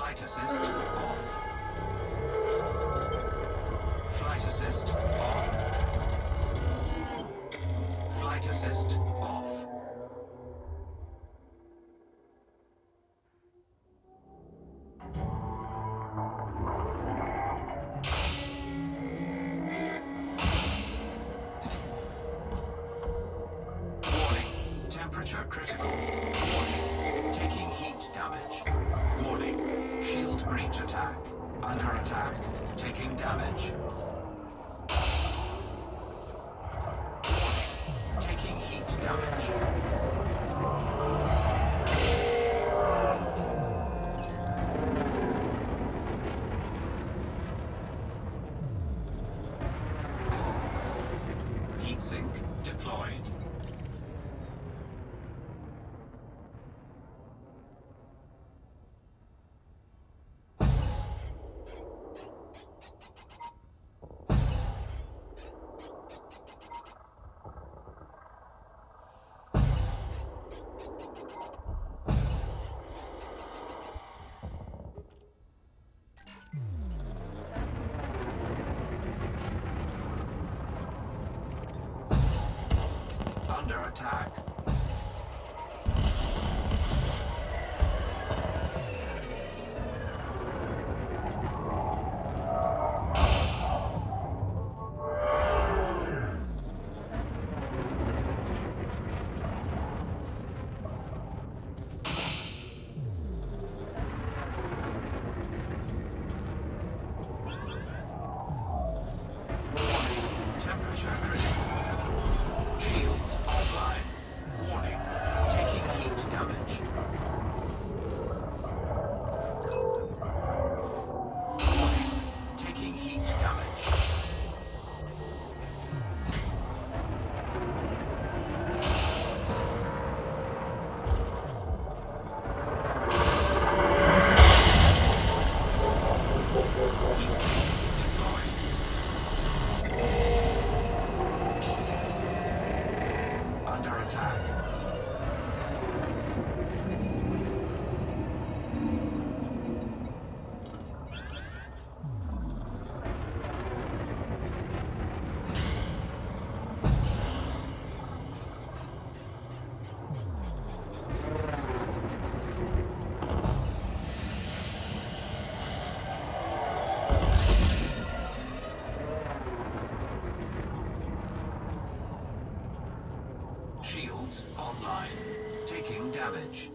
Flight assist off. Flight assist on. Flight assist off. Warning, temperature critical. Warning, taking heat damage. Warning, shield breach attack. Under attack, taking damage. Taking heat damage. Heatsink deployed. Under attack. Temperature critical. Shields offline. Warning, taking heat damage. Warning, taking heat damage. Heatsink deployed. Under attack. Shields online. Taking damage.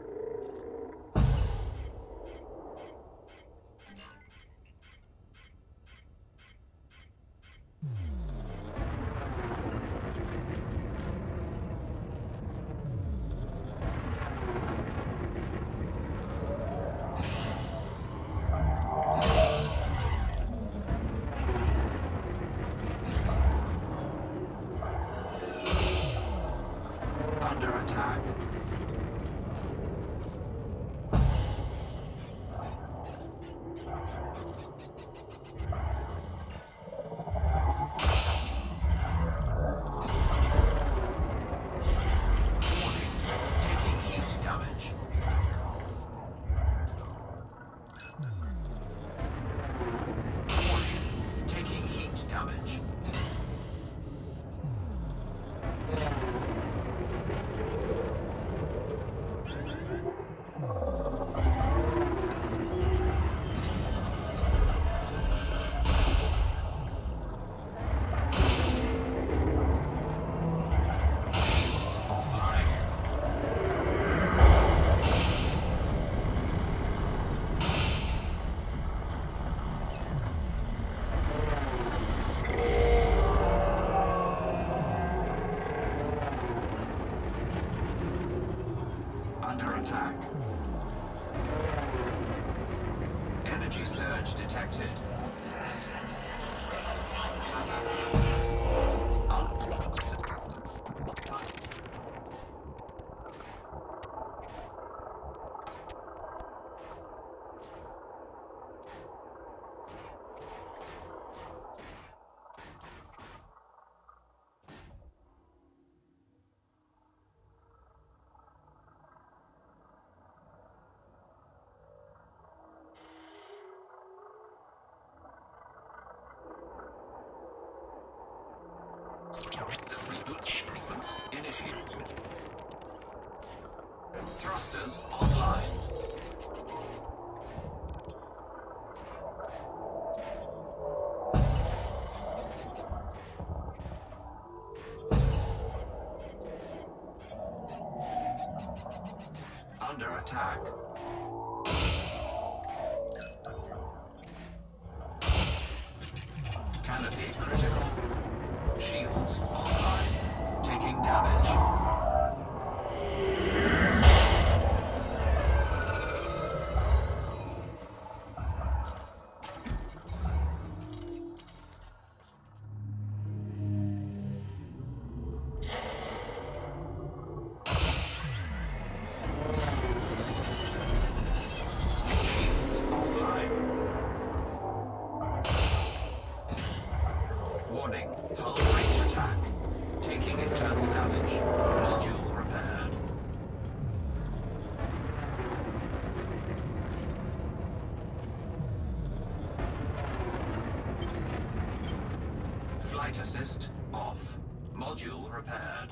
Under attack. Warning, taking heat damage. Warning, taking heat damage. Shields offline. Under attack. Energy surge detected. Thrusters online. Under attack. Canopy critical. Shields online. Taking damage. Shields offline. Warning, hull breach attack. Taking internal damage. Module repaired. Flight assist off. Module repaired.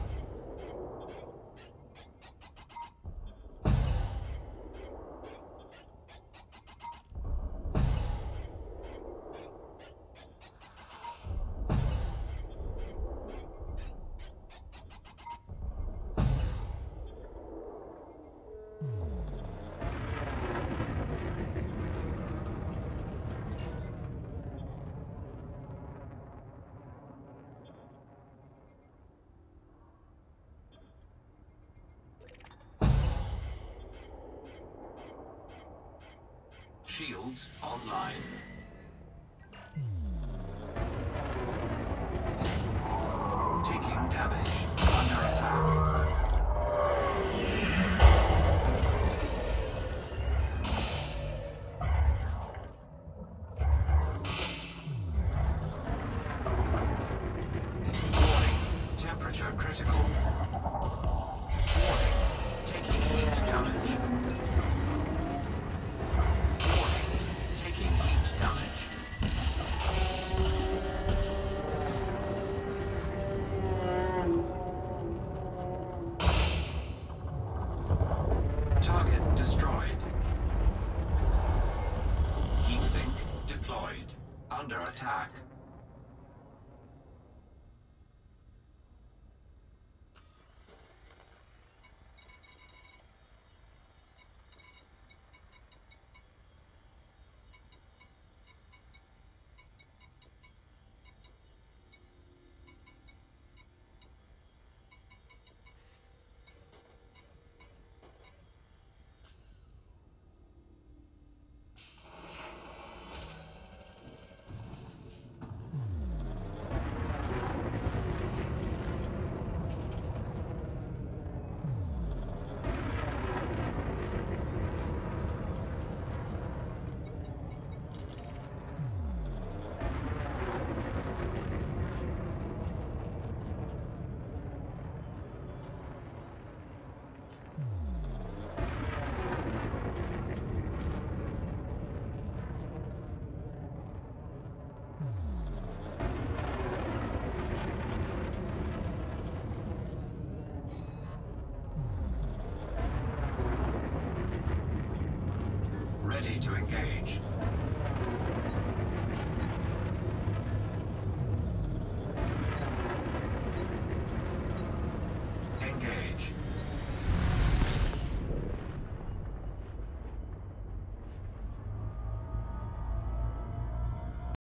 Shields online. Taking damage. Under attack. Warning. Temperature critical. Warning. Taking heat damage. Taking heat damage. Target destroyed. Heatsink deployed. Under attack. Ready to engage.